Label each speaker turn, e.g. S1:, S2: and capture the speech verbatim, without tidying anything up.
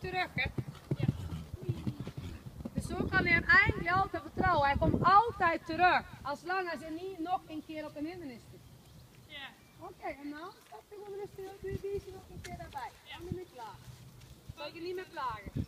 S1: terug, hè? Ja. Dus zo kan hij hem eigenlijk altijd vertrouwen. Hij komt altijd terug. Als lang als hij niet nog een keer op een hindernis zit.
S2: Ja.
S1: Oké, okay, en nou stap je gewoon rustig. Doe je deze nog een keer daarbij. Dan ben ik klaar. Zal ik je niet meer plagen.